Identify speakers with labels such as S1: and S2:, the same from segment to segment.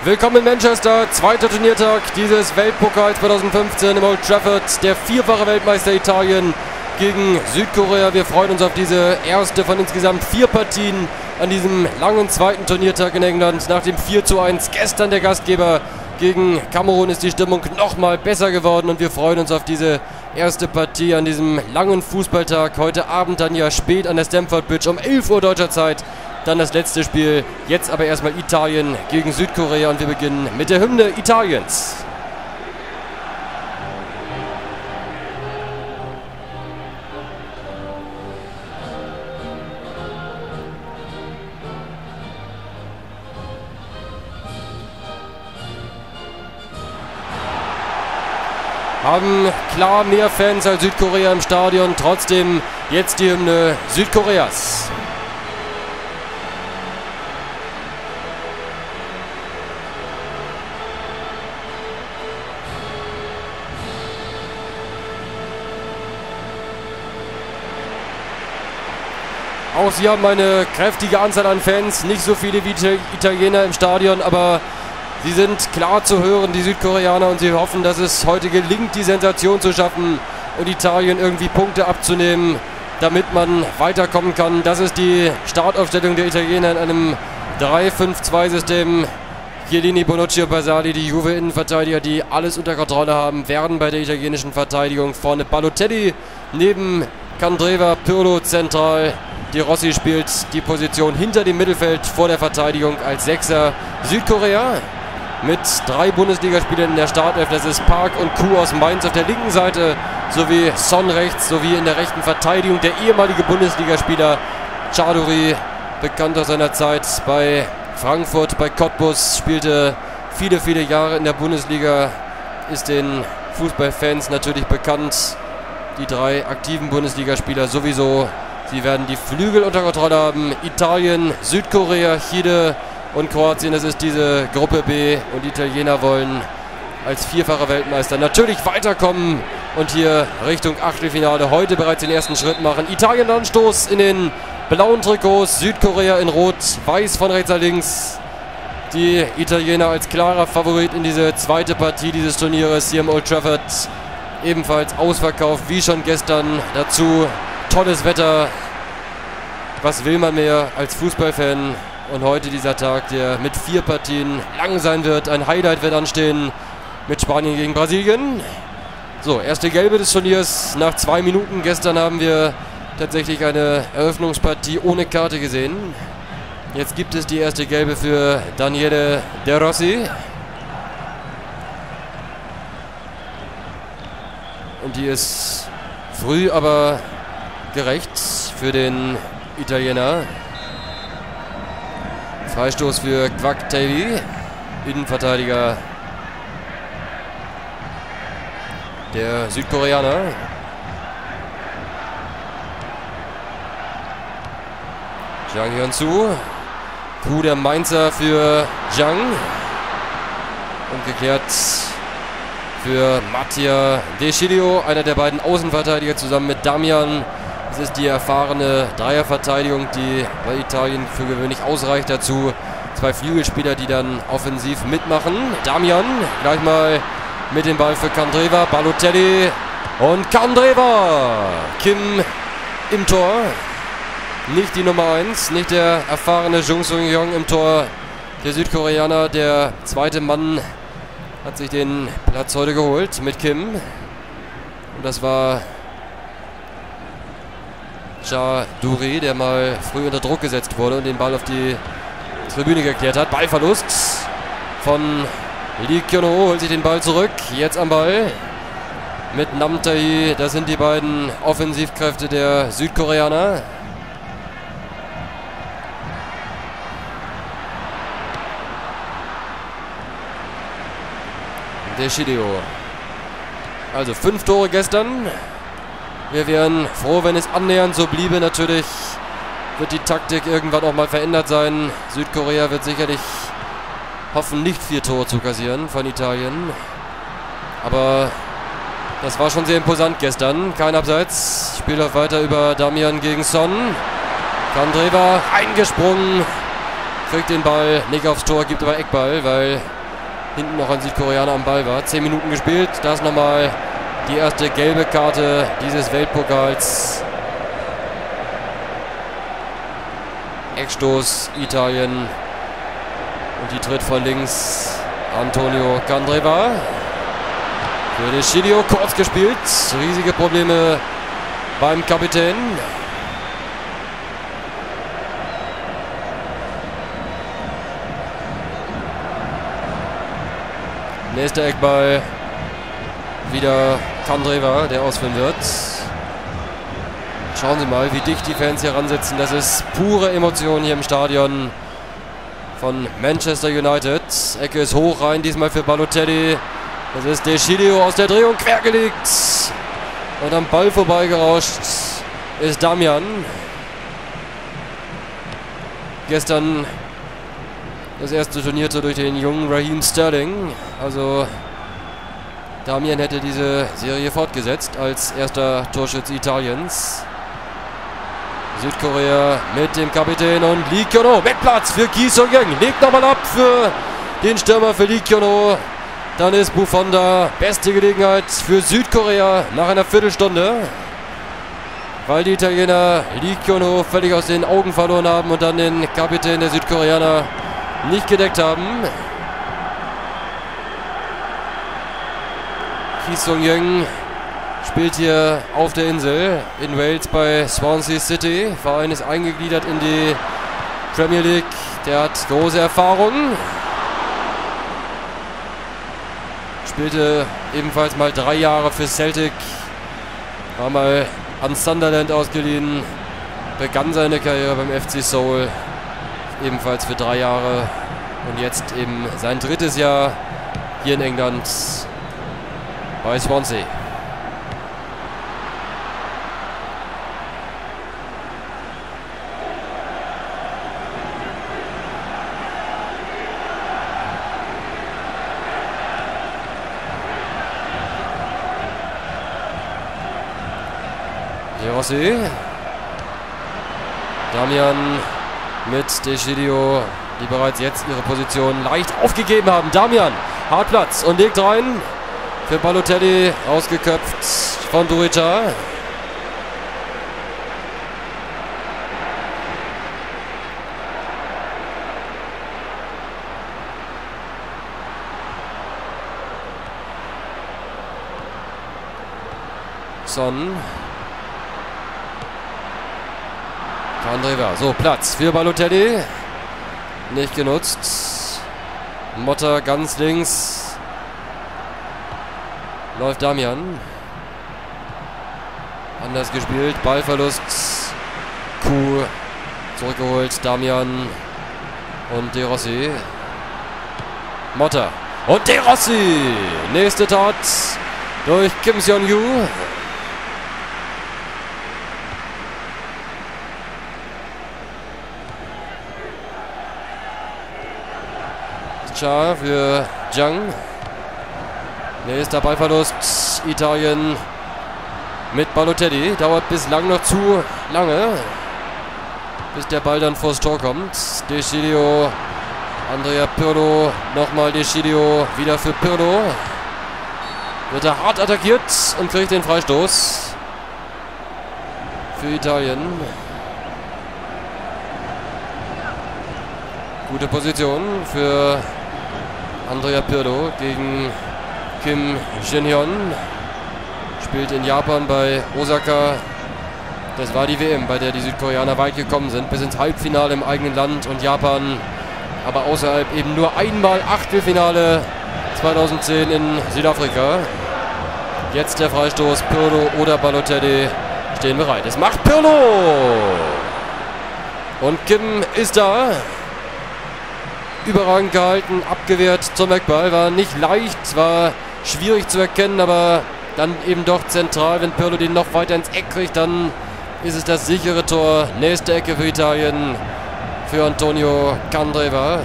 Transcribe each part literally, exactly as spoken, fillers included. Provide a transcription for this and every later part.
S1: Willkommen in Manchester, zweiter Turniertag dieses Weltpokal zweitausendfünfzehn im Old Trafford. Der vierfache Weltmeister Italien gegen Südkorea. Wir freuen uns auf diese erste von insgesamt vier Partien an diesem langen zweiten Turniertag in England. Nach dem vier zu eins gestern der Gastgeber gegen Kamerun ist die Stimmung nochmal besser geworden und wir freuen uns auf diese erste Partie an diesem langen Fußballtag. Heute Abend dann ja spät an der Stamford Bridge um elf Uhr deutscher Zeit. Dann das letzte Spiel, jetzt aber erstmal Italien gegen Südkorea und wir beginnen mit der Hymne Italiens. Haben klar mehr Fans als Südkorea im Stadion, trotzdem jetzt die Hymne Südkoreas. Auch sie haben eine kräftige Anzahl an Fans, nicht so viele wie die Italiener im Stadion, aber sie sind klar zu hören, die Südkoreaner, und sie hoffen, dass es heute gelingt, die Sensation zu schaffen und Italien irgendwie Punkte abzunehmen, damit man weiterkommen kann. Das ist die Startaufstellung der Italiener in einem drei fünf zwei System. Chiellini, Bonucci und Basali, die Juve-Innenverteidiger, die alles unter Kontrolle haben, werden bei der italienischen Verteidigung. Vorne Balotelli, neben Candreva, Pirlo zentral. Die Rossi spielt die Position hinter dem Mittelfeld vor der Verteidigung als Sechser. Südkorea mit drei Bundesligaspielern in der Startelf. Das ist Park und Ku aus Mainz auf der linken Seite, sowie Son rechts, sowie in der rechten Verteidigung der ehemalige Bundesligaspieler Chaduri, bekannt aus seiner Zeit bei Frankfurt, bei Cottbus, spielte viele, viele Jahre in der Bundesliga, ist den Fußballfans natürlich bekannt. Die drei aktiven Bundesligaspieler sowieso. Sie werden die Flügel unter Kontrolle haben. Italien, Südkorea, Chile und Kroatien. Das ist diese Gruppe B. Und die Italiener wollen als vierfacher Weltmeister natürlich weiterkommen und hier Richtung Achtelfinale heute bereits den ersten Schritt machen. Italien Anstoß in den blauen Trikots, Südkorea in Rot, Weiß von rechts nach links. Die Italiener als klarer Favorit in diese zweite Partie dieses Turnieres hier im Old Trafford. Ebenfalls ausverkauft, wie schon gestern. Dazu tolles Wetter. Was will man mehr als Fußballfan? Und heute dieser Tag, der mit vier Partien lang sein wird. Ein Highlight wird anstehen mit Spanien gegen Brasilien. So, erste Gelbe des Turniers nach zwei Minuten. Gestern haben wir tatsächlich eine Eröffnungspartie ohne Karte gesehen. Jetzt gibt es die erste Gelbe für Daniele De Rossi. Und die ist früh, aber gerecht für den Italiener. Freistoß für Quack Tavi, Innenverteidiger der Südkoreaner. Jang Hyun-Soo. Ku der Mainzer für Jang. Und geklärt für Mattia De Sciglio, einer der beiden Außenverteidiger zusammen mit Damian. Das ist die erfahrene Dreierverteidigung, die bei Italien für gewöhnlich ausreicht. Dazu zwei Flügelspieler, die dann offensiv mitmachen. Damian gleich mal mit dem Ball für Candreva, Balotelli und Candreva. Kim im Tor. Nicht die Nummer eins, nicht der erfahrene Jung Sung-Yong im Tor. Der Südkoreaner, der zweite Mann, hat sich den Platz heute geholt mit Kim. Und das war Chaduri, der mal früh unter Druck gesetzt wurde und den Ball auf die Tribüne geklärt hat. Ballverlust von Lee Kyun-ho, holt sich den Ball zurück. Jetzt am Ball mit Nam Tae-hee. Das sind die beiden Offensivkräfte der Südkoreaner. De Sciglio. Also fünf Tore gestern. Wir wären froh, wenn es annähernd so bliebe. Natürlich wird die Taktik irgendwann auch mal verändert sein. Südkorea wird sicherlich hoffen, nicht vier Tore zu kassieren von Italien. Aber das war schon sehr imposant gestern. Kein Abseits. Spiel läuft weiter über Damian gegen Son. Candreva eingesprungen. Kriegt den Ball nicht aufs Tor, gibt aber Eckball, weil hinten noch ein Südkoreaner am Ball war. Zehn Minuten gespielt. Das nochmal die erste gelbe Karte dieses Weltpokals. Eckstoß Italien. Und die tritt von links Antonio Candreva. Für Deschilio kurz gespielt. Riesige Probleme beim Kapitän. Nächster Eckball. Wieder Candreva, der ausführen wird. Schauen Sie mal, wie dicht die Fans hier ransitzen. Das ist pure Emotion hier im Stadion von Manchester United. Ecke ist hoch rein, diesmal für Balotelli. Das ist Deschilio aus der Drehung quergelegt. Und am Ball vorbeigerauscht ist Damian. Gestern das erste Turnierte durch den jungen Raheem Sterling. Also Damian hätte diese Serie fortgesetzt als erster Torschütze Italiens. Südkorea mit dem Kapitän und Lee Kyono mit Platz für Ki Sung-Yueng. Legt nochmal ab für den Stürmer für Lee Kyono. Dann ist Buffon da. Beste Gelegenheit für Südkorea nach einer Viertelstunde. Weil die Italiener Lee Kyono völlig aus den Augen verloren haben und dann den Kapitän der Südkoreaner nicht gedeckt haben. Ki Sung-Yueng spielt hier auf der Insel in Wales bei Swansea City. Verein ist eingegliedert in die Premier League. Der hat große Erfahrung. Spielte ebenfalls mal drei Jahre für Celtic. War mal an Sunderland ausgeliehen. Begann seine Karriere beim F C Seoul. Ebenfalls für drei Jahre. Und jetzt eben sein drittes Jahr hier in England bei Swansea. De Rossi. Damian mit Deschilio, die bereits jetzt ihre Position leicht aufgegeben haben. Damian, Hartplatz und legt rein. Für Balotelli ausgeköpft von Durica. Son. Candreva. So, Platz für Balotelli. Nicht genutzt. Motta ganz links. Läuft Damian. Anders gespielt. Ballverlust. Kuh zurückgeholt. Damian und De Rossi. Motta. Und De Rossi. Nächste Tat durch Kim Seon-Yu. Cha für Zhang. Nächster Ballverlust. Italien mit Balotelli. Dauert bislang noch zu lange, bis der Ball dann vors Tor kommt. Deschilio. Andrea Pirlo. Nochmal Deschilio. Wieder für Pirlo. Wird er hart attackiert und kriegt den Freistoß für Italien. Gute Position für Andrea Pirlo gegen Kim Shin-hyun. Spielt in Japan bei Osaka. Das war die W M, bei der die Südkoreaner weit gekommen sind. Bis ins Halbfinale im eigenen Land und Japan. Aber außerhalb eben nur einmal Achtelfinale zweitausendzehn in Südafrika. Jetzt der Freistoß. Pirlo oder Balotelli stehen bereit. Es macht Pirlo. Und Kim ist da. Überragend gehalten, abgewehrt zum Eckball. War nicht leicht, war schwierig zu erkennen, aber dann eben doch zentral. Wenn Pirlo den noch weiter ins Eck kriegt, dann ist es das sichere Tor. Nächste Ecke für Italien, für Antonio Candreva.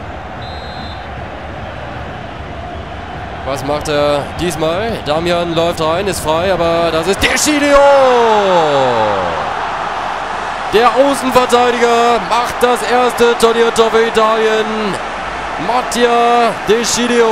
S1: Was macht er diesmal? Damian läuft rein, ist frei, aber das ist Deschilio! Der Außenverteidiger macht das erste Turniertor für Italien. Mattia De Sciglio.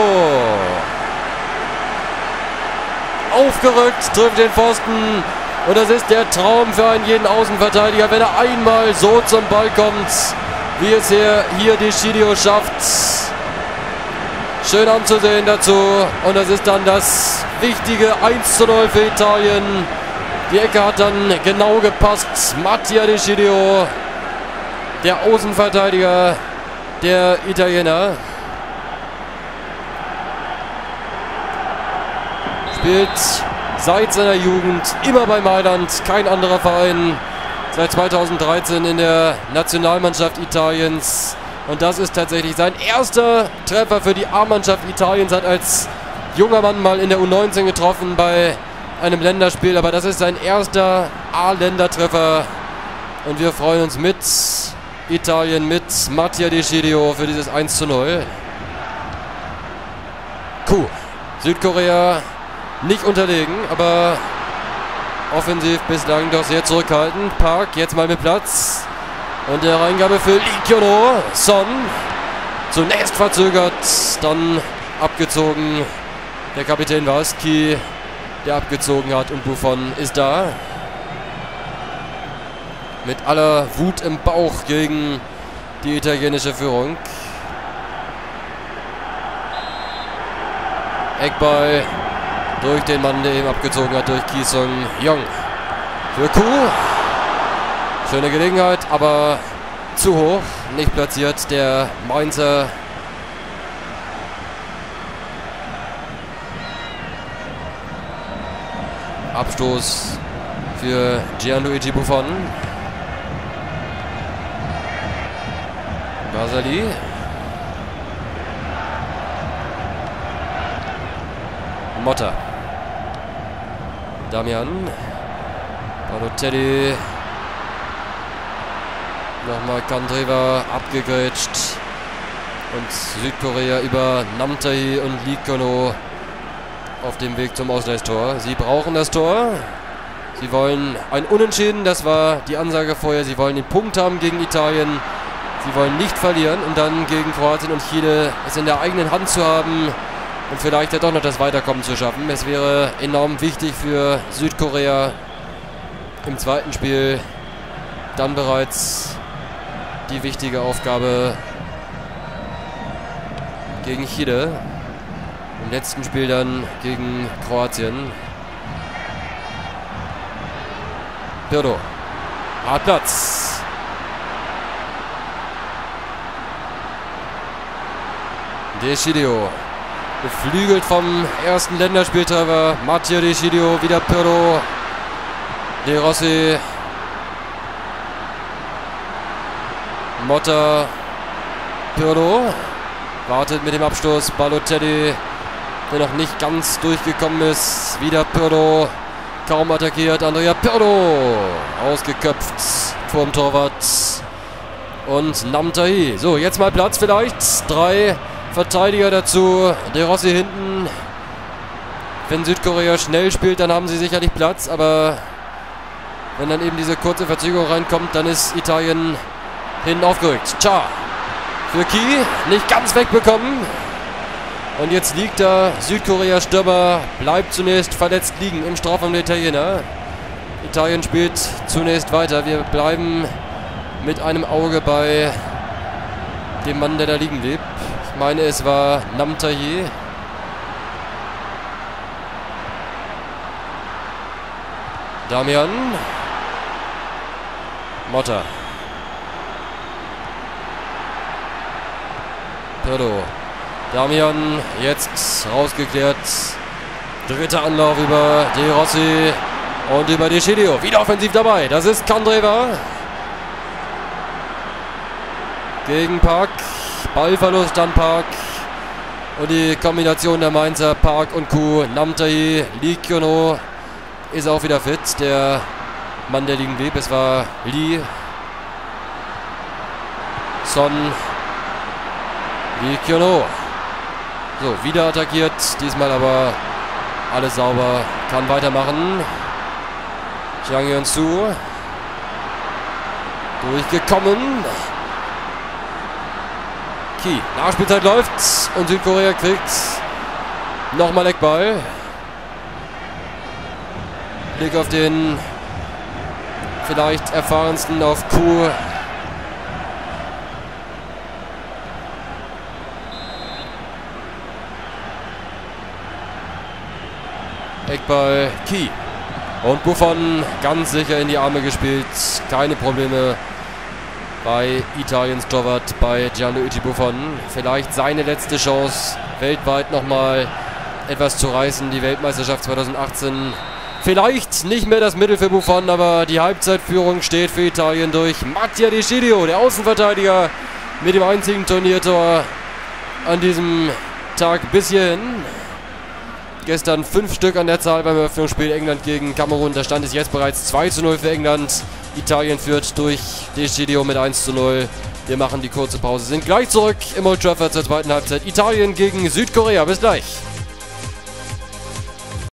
S1: Aufgerückt, trifft den Pfosten. Und das ist der Traum für einen jeden Außenverteidiger, wenn er einmal so zum Ball kommt, wie es hier, hier De Sciglio schafft. Schön anzusehen dazu. Und das ist dann das wichtige eins zu null für Italien. Die Ecke hat dann genau gepasst. Mattia De Sciglio, der Außenverteidiger der Italiener. Spielt seit seiner Jugend immer bei Mailand, kein anderer Verein. Seit zweitausenddreizehn in der Nationalmannschaft Italiens. Und das ist tatsächlich sein erster Treffer für die A-Mannschaft Italiens. Hat als junger Mann mal in der U neunzehn getroffen bei einem Länderspiel. Aber das ist sein erster A-Ländertreffer. Und wir freuen uns mit Italien, mit Mattia De Sciglio für dieses eins zu null. Cool. Südkorea nicht unterlegen, aber offensiv bislang doch sehr zurückhaltend. Park jetzt mal mit Platz. Und der Reingabe für Lee Kyung-ho. Son zunächst verzögert, dann abgezogen. Der Kapitän war es, Ki, der abgezogen hat, und Buffon ist da. Mit aller Wut im Bauch gegen die italienische Führung. Eckball durch den Mann, der eben abgezogen hat, durch Ki Sung-Yong. Für Ku. Schöne Gelegenheit, aber zu hoch. Nicht platziert, der Mainzer. Abstoß für Gianluigi Buffon. Vasali. Motta. Damian. Balotelli. Nochmal Kandreva abgegrätscht. Und Südkorea über Namtae und Lee Kyung-ho auf dem Weg zum Ausgleichstor. Sie brauchen das Tor. Sie wollen ein Unentschieden. Das war die Ansage vorher. Sie wollen den Punkt haben gegen Italien. Sie wollen nicht verlieren, um dann gegen Kroatien und Chile es in der eigenen Hand zu haben und vielleicht ja doch noch das Weiterkommen zu schaffen. Es wäre enorm wichtig für Südkorea im zweiten Spiel dann bereits die wichtige Aufgabe gegen Chile. Im letzten Spiel dann gegen Kroatien. Pirlo hat Platz. De Sciglio beflügelt vom ersten Länderspieltreffer. Mattia De Sciglio, wieder Pirlo. De Rossi. Motta. Pirlo. Wartet mit dem Abstoß. Balotelli, der noch nicht ganz durchgekommen ist. Wieder Pirlo. Kaum attackiert. Andrea Pirlo. Ausgeköpft vorm Torwart. Und Namtae. So, jetzt mal Platz vielleicht. Drei Verteidiger dazu. De Rossi hinten. Wenn Südkorea schnell spielt, dann haben sie sicherlich Platz. Aber wenn dann eben diese kurze Verzögerung reinkommt, dann ist Italien hinten aufgerückt. Cha für Ki. Nicht ganz wegbekommen. Und jetzt liegt da Südkorea-Stürmer. Bleibt zunächst verletzt liegen im Strafraum der Italiener. Italien spielt zunächst weiter. Wir bleiben mit einem Auge bei dem Mann, der da liegen blieb. Ich meine, es war Namtae. Damian. Motta. Pirlo. Damian jetzt rausgeklärt. Dritter Anlauf über De Rossi und über De Sciglio. Wieder offensiv dabei. Das ist Kandreva. Gegen Park. Ballverlust an Park. Und die Kombination der Mainzer, Park und Ku. Namtae, Lee Kyung-ho ist auch wieder fit. Der Mann, der liegen blieb, es war Lee. Son. Lee Kyung-ho. So, wieder attackiert. Diesmal aber alles sauber. Kann weitermachen. Zhang Yun-su. Durchgekommen. Key. Nachspielzeit läuft und Südkorea kriegt nochmal Eckball. Blick auf den vielleicht erfahrensten auf Kuh. Eckball, Key. Und Buffon ganz sicher in die Arme gespielt. Keine Probleme bei Italiens Torwart, bei Gianluigi Buffon. Vielleicht seine letzte Chance, weltweit nochmal etwas zu reißen. Die Weltmeisterschaft zweitausendachtzehn. Vielleicht nicht mehr das Mittel für Buffon, aber die Halbzeitführung steht für Italien durch Mattia De Scidio, der Außenverteidiger, mit dem einzigen Turniertor an diesem Tag bis hierhin. Gestern fünf Stück an der Zahl beim Eröffnungsspiel England gegen Kamerun. Da stand es jetzt bereits zwei zu null für England. Italien führt durch De Scidio mit eins zu null. Wir machen die kurze Pause, sind gleich zurück im Old Trafford zur zweiten Halbzeit. Italien gegen Südkorea. Bis gleich.